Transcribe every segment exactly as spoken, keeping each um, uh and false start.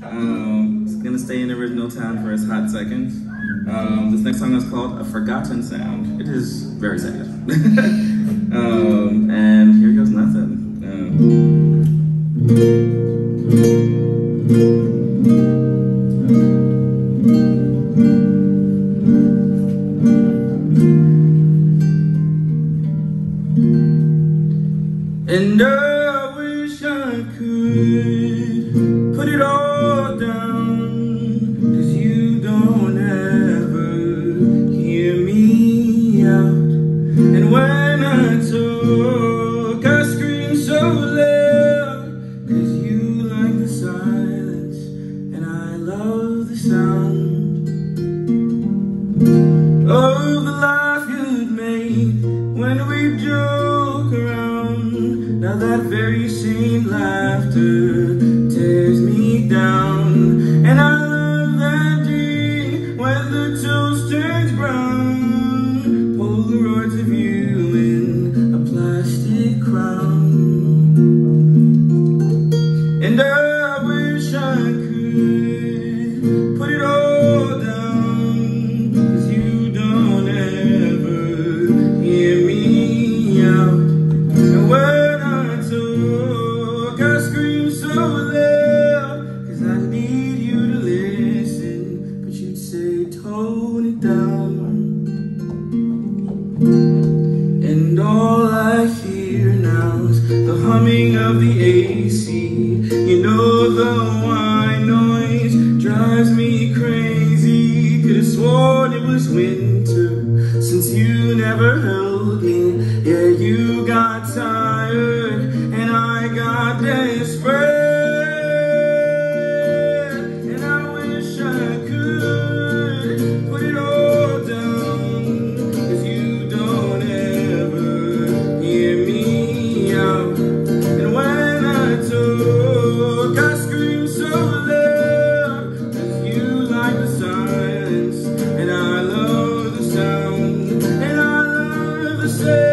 Um, it's gonna stay in the original tone for a hot second. Um, this next song is called A Forgotten Sound. It is very sad. um, and here goes nothing. Um, and I wish I could put it all down, 'cause you don't ever hear me out. And when I talk, I scream so loud, 'cause you like the silence and I love the sound of the life you'd make when we joke around. Now that very same laughter tears me down. And I love that day when the toast turns brown, Polaroids of you in a plastic crown. And I wish I could put it all down, 'cause you don't ever hear me out. And when I talk, I scream so loud, 'cause I need you to listen, but you'd say tone it down. And all I hear now is the humming of the A C. You know the whine noise drives me crazy. Could've sworn it was winter since you never held me. Yeah, you got tired and I got desperate. And I wish I could put it all down, 'cause you don't ever hear me out. And when I talk, I scream so loud, 'cause you like the silence and I love the sound. And I love the sound.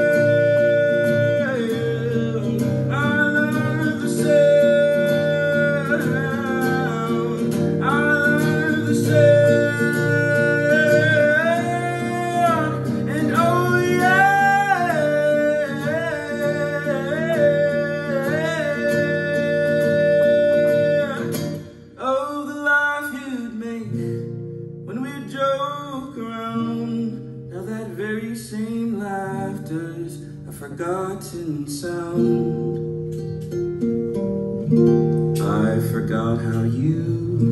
Joke around. Now that very same laughter's a forgotten sound. I forgot how you